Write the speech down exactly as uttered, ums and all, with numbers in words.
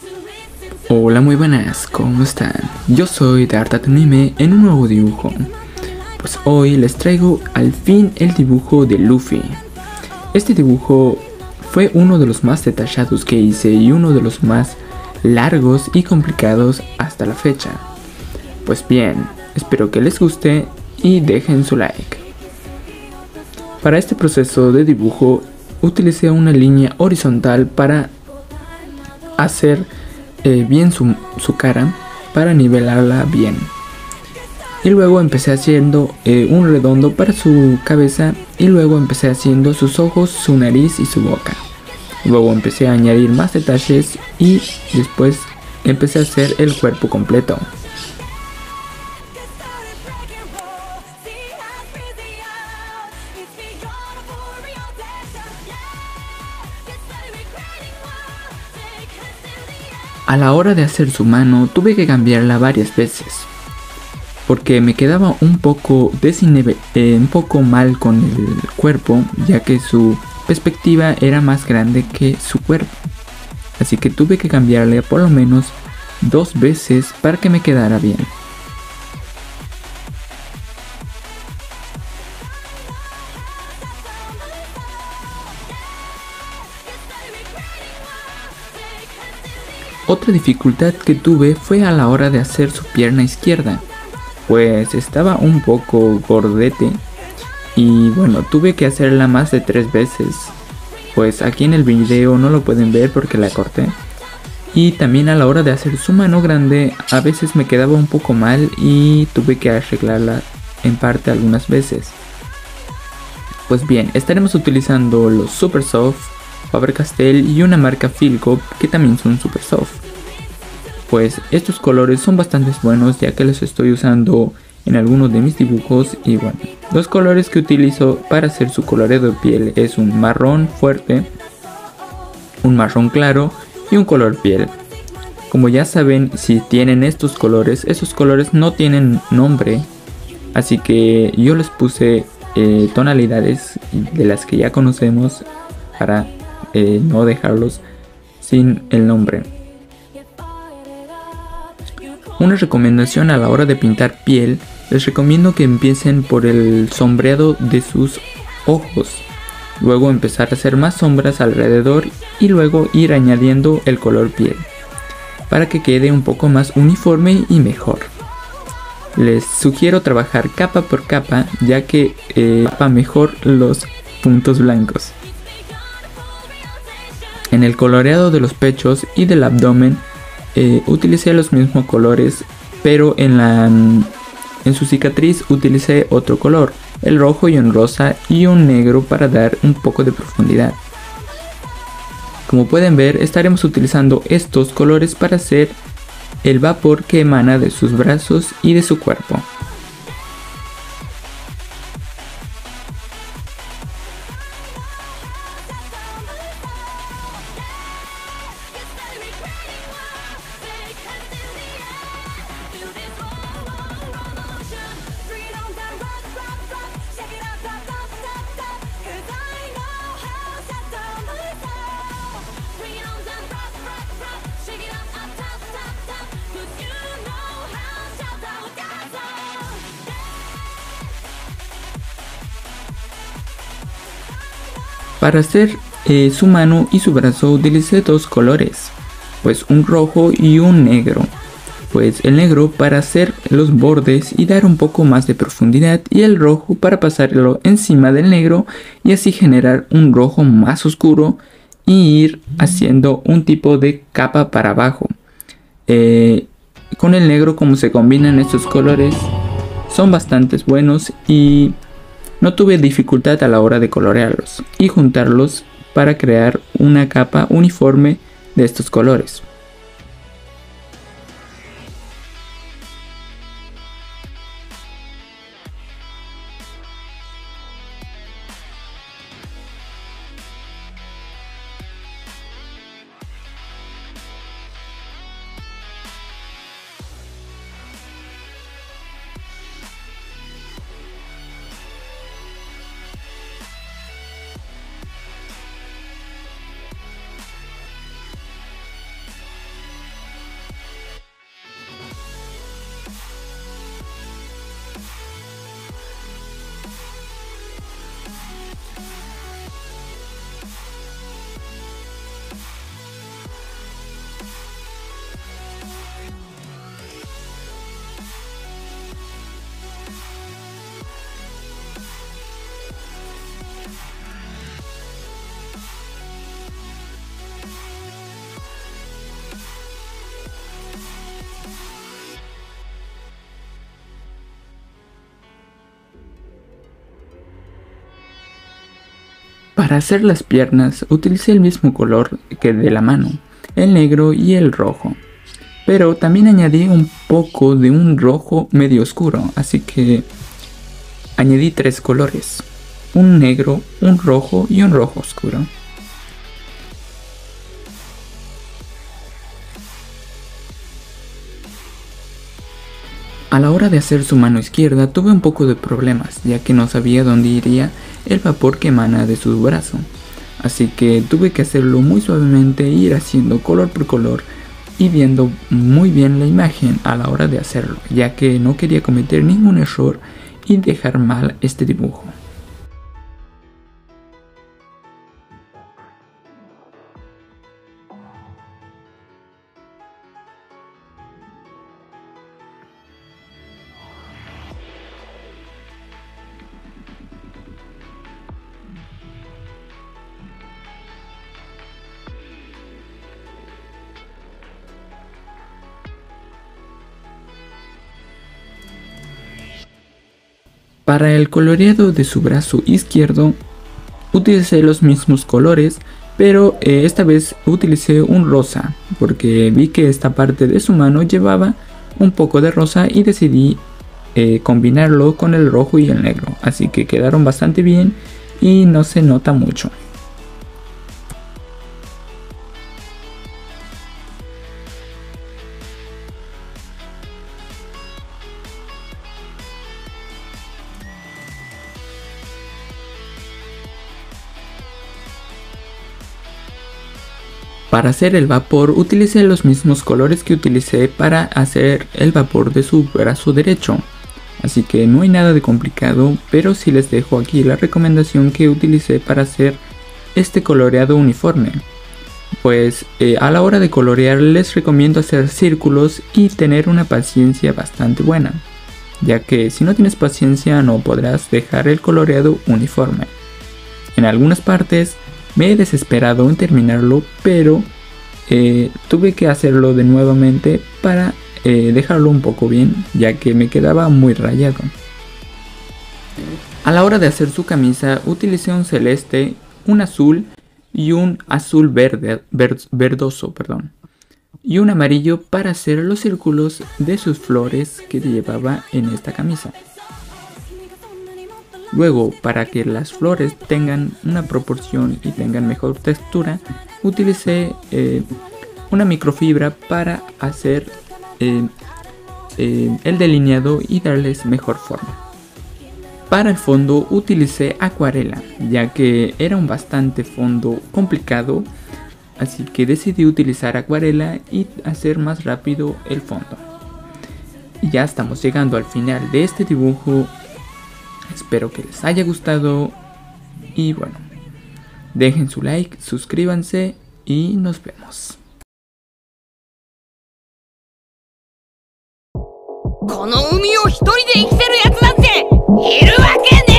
Hola, muy buenas, ¿cómo están? Yo soy Dartatunime en un nuevo dibujo. Pues hoy les traigo al fin el dibujo de Luffy. Este dibujo fue uno de los más detallados que hice y uno de los más largos y complicados hasta la fecha. Pues bien, espero que les guste y dejen su like. Para este proceso de dibujo utilicé una línea horizontal para hacer eh, bien su, su cara, para nivelarla bien. Y luego empecé haciendo eh, un redondo para su cabeza, y luego empecé haciendo sus ojos, su nariz y su boca. Luego empecé a añadir más detalles y después empecé a hacer el cuerpo completo. A la hora de hacer su mano tuve que cambiarla varias veces, porque me quedaba un poco desinhibe, eh, un poco mal con el cuerpo, ya que su perspectiva era más grande que su cuerpo. Así que tuve que cambiarle por lo menos dos veces para que me quedara bien. Otra dificultad que tuve fue a la hora de hacer su pierna izquierda, pues estaba un poco gordete y bueno, tuve que hacerla más de tres veces, pues aquí en el video no lo pueden ver porque la corté. Y también a la hora de hacer su mano grande a veces me quedaba un poco mal y tuve que arreglarla en parte algunas veces. Pues bien, estaremos utilizando los Super Soft, Faber-Castell y una marca Philco que también son super soft. Pues estos colores son bastante buenos ya que los estoy usando en algunos de mis dibujos. Y bueno, los colores que utilizo para hacer su coloreado de piel es un marrón fuerte, un marrón claro y un color piel. Como ya saben, si tienen estos colores, esos colores no tienen nombre, así que yo les puse eh, tonalidades de las que ya conocemos para Eh, no dejarlos sin el nombre. Una recomendación a la hora de pintar piel: les recomiendo que empiecen por el sombreado de sus ojos, luego empezar a hacer más sombras alrededor y luego ir añadiendo el color piel para que quede un poco más uniforme y mejor. Les sugiero trabajar capa por capa, ya que eh, tapa mejor los puntos blancos. En el coloreado de los pechos y del abdomen eh, utilicé los mismos colores, pero en, la, en su cicatriz utilicé otro color, el rojo y un rosa y un negro para dar un poco de profundidad. Como pueden ver, estaremos utilizando estos colores para hacer el vapor que emana de sus brazos y de su cuerpo. Para hacer eh, su mano y su brazo utilicé dos colores, pues un rojo y un negro. Pues el negro para hacer los bordes y dar un poco más de profundidad, y el rojo para pasarlo encima del negro y así generar un rojo más oscuro y ir haciendo un tipo de capa para abajo. Eh, con el negro, como se combinan estos colores, son bastante buenos y no tuve dificultad a la hora de colorearlos y juntarlos para crear una capa uniforme de estos colores. Para hacer las piernas utilicé el mismo color que de la mano, el negro y el rojo. Pero también añadí un poco de un rojo medio oscuro, así que añadí tres colores, un negro, un rojo y un rojo oscuro. A la hora de hacer su mano izquierda tuve un poco de problemas, ya que no sabía dónde iría el vapor que emana de su brazo. Así que tuve que hacerlo muy suavemente e ir haciendo color por color y viendo muy bien la imagen a la hora de hacerlo, ya que no quería cometer ningún error y dejar mal este dibujo. Para el coloreado de su brazo izquierdo utilicé los mismos colores, pero eh, esta vez utilicé un rosa porque vi que esta parte de su mano llevaba un poco de rosa y decidí eh, combinarlo con el rojo y el negro, así que quedaron bastante bien y no se nota mucho. Para hacer el vapor utilicé los mismos colores que utilicé para hacer el vapor de su brazo derecho. Así que no hay nada de complicado, pero sí les dejo aquí la recomendación que utilicé para hacer este coloreado uniforme. Pues eh, a la hora de colorear les recomiendo hacer círculos y tener una paciencia bastante buena, ya que si no tienes paciencia no podrás dejar el coloreado uniforme. En algunas partes me he desesperado en terminarlo, pero eh, tuve que hacerlo de nuevamente para eh, dejarlo un poco bien, ya que me quedaba muy rayado. A la hora de hacer su camisa utilicé un celeste, un azul y un azul verde, ver, verdoso, perdón, y un amarillo para hacer los círculos de sus flores que llevaba en esta camisa. Luego, para que las flores tengan una proporción y tengan mejor textura, utilicé eh, una microfibra para hacer eh, eh, el delineado y darles mejor forma. Para el fondo utilicé acuarela, ya que era un bastante fondo complicado, así que decidí utilizar acuarela y hacer más rápido el fondo. Y ya estamos llegando al final de este dibujo. Espero que les haya gustado y bueno, dejen su like, suscríbanse y nos vemos. この海を一人で生きてるやつなんているわけねえ！